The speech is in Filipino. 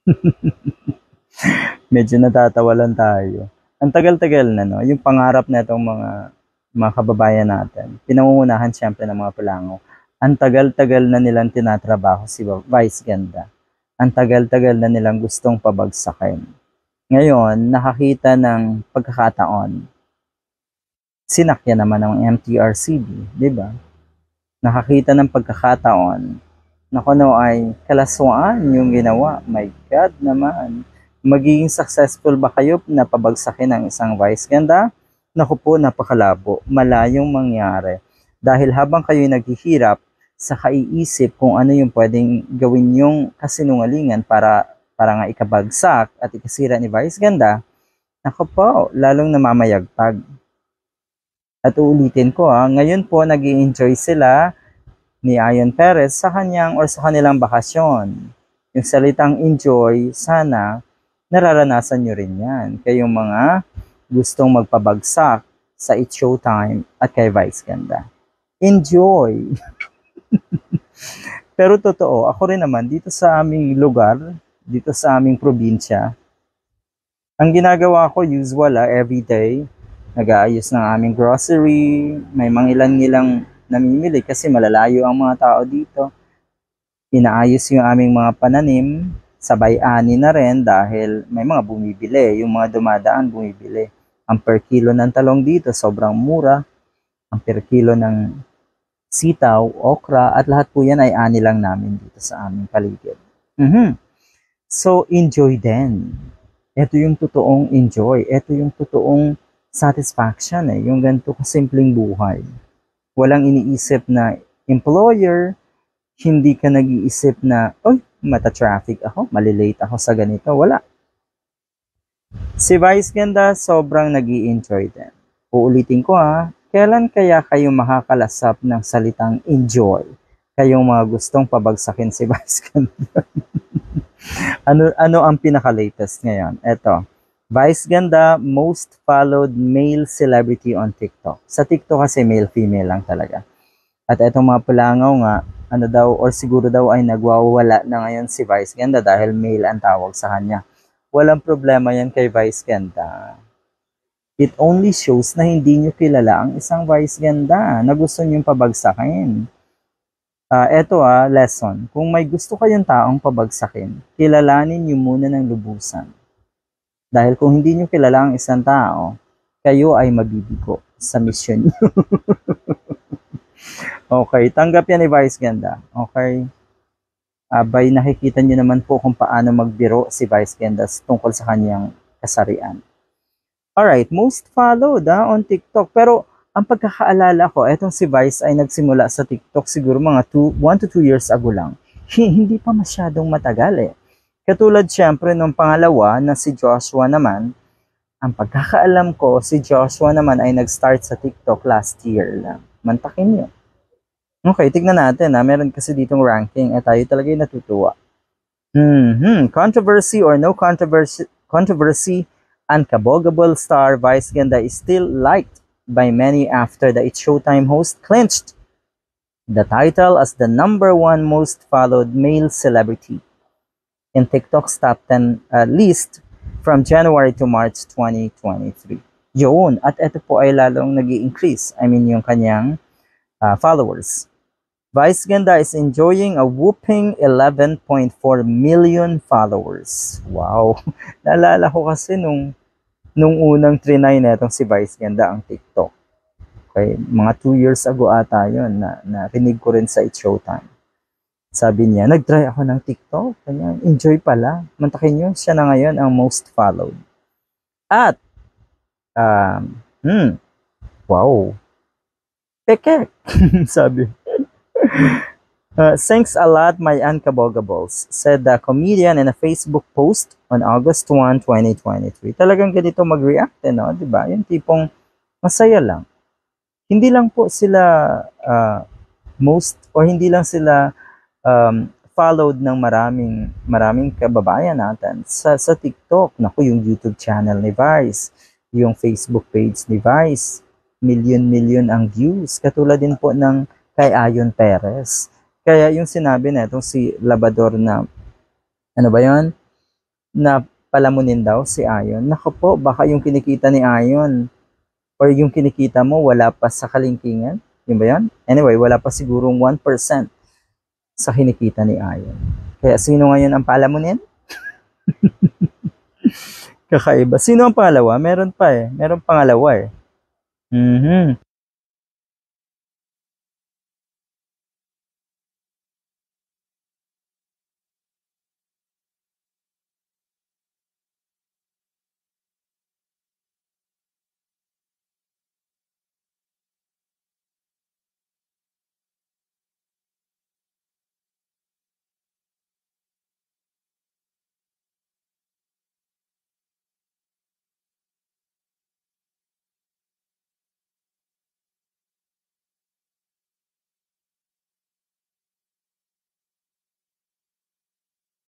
Medyo natatawa lang tayo. Ang tagal-tagal na, no? Yung pangarap na itong mga kababayan natin, pinangungunahan siyempre ng mga Pulango. Ang tagal-tagal na nilang tinatrabaho si Vice Ganda. Ang tagal-tagal na nilang gustong pabagsakin. Ngayon, nakakita ng pagkakataon. Sinakyan naman ng MTRCB, di ba? Nakakita ng pagkakataon na kuno ay kalaswaan yung ginawa. My God naman. Magiging successful ba kayo na pabagsakin ng isang vice ganda? Naku po, napakalabo. Malayong mangyari. Dahil habang kayo'y naghihirap sa kaiisip kung ano yung pwedeng gawin yung kasinungalingan para nga ikabagsak at ikasira ni vice ganda, naku po, lalong namamayagpag. At uulitin ko ngayon po nag-i-enjoy sila ni Ayon Perez sa kanilang bakasyon. Yung salitang enjoy, sana nararanasan nyo rin yan. Kayong mga gustong magpabagsak sa It's Showtime at kay Vice Ganda. Enjoy! Pero totoo, ako rin naman dito sa aming lugar, dito sa aming probinsya, ang ginagawa ko usual everyday, nag-aayos ng aming grocery, may mga ilang namimili kasi malalayo ang mga tao dito. Inaayos yung aming mga pananim, sabay ani na rin dahil may mga bumibili, yung mga dumadaan bumibili. Ang per kilo ng talong dito sobrang mura, ang per kilo ng sitaw, okra, at lahat po yan ay ani lang namin dito sa aming paligid. So, enjoy din. Ito yung totoong enjoy. Ito yung totoong satisfaction yung ganito kasimpleng buhay. Walang iniisip na employer, hindi ka nag-iisip na, oy, mata-traffic ako, malilate ako sa ganito. Wala. Si Vice Ganda, sobrang nag-i-enjoy din. Uulitin ko kailan kaya kayo makakalasap ng salitang enjoy? Kayong mga gustong pabagsakin si Vice Ganda. ano ang pinaka-latest ngayon? Eto. Vice Ganda, most followed male celebrity on TikTok. Sa TikTok kasi male-female lang talaga. At etong mga Pulangaw siguro daw ay nagwawala na ngayon si Vice Ganda dahil male ang tawag sa kanya. Walang problema yan kay Vice Ganda. It only shows na hindi nyo kilala ang isang Vice Ganda na gusto nyo pabagsakin. Lesson. Kung may gusto kayong taong pabagsakin, kilalanin nyo muna ng lubusan. Dahil kung hindi nyo kilala ang isang tao, kayo ay mabibigo sa mission nyo. Okay, tanggap yan ni Vice Ganda. Okay. By nakikita nyo naman po kung paano magbiro si Vice Ganda tungkol sa kanyang kasarian. Alright, most followed on TikTok. Pero ang pagkakaalala ko, etong si Vice ay nagsimula sa TikTok siguro mga 1 to 2 years ago lang. Hindi pa masyadong matagal Katulad siyempre nung pangalawa na si Joshua naman, ang pagkakaalam ko, si Joshua naman ay nag-start sa TikTok last year lang. Mantakin nyo. Okay, tignan natin meron kasi ditong ranking tayo talaga yung natutuwa. Controversy or no controversy, unkabogable star Vice Ganda is still liked by many after the It's Showtime host clinched the title as the #1 most followed male celebrity in TikTok's top 10 list from January to March 2023. Yun, at ito po ay lalong nag-i-increase. Yung kanyang followers. Vice Ganda is enjoying a whooping 11.4 million followers. Wow! Naalala ko kasi nung unang trinay na itong si Vice Ganda ang TikTok. Okay, mga 2 years ago ata yun na narinig ko rin sa It's Showtime. Sabi niya, nag-try ako ng TikTok. Kanya, enjoy pala. Mantakin nyo, siya na ngayon ang most followed. At, wow. Peke, sabi. Thanks a lot, my unkabogables, said the comedian in a Facebook post on August 1, 2023. Talagang ganito mag-react, diba? Yung tipong masaya lang. Hindi lang po sila hindi lang sila followed ng maraming kababayan natin sa TikTok. Naku, yung YouTube channel ni Vice, yung Facebook page ni Vice, million ang views. Katulad din po ng kay Ayon Perez. Kaya yung sinabi na itong si Labrador na, ano ba yun? na palamunin daw si Ayon. Naku po, baka yung kinikita ni Ayon or yung kinikita mo wala pa sa kalingkingan. Yun ba yan? Anyway, wala pa sigurong 1% sa kinikita ni Ayon. Kaya sino ngayon ang palamunin? Kakaiba. Sino ang pangalawa? Meron pa eh. Meron pangalawa eh.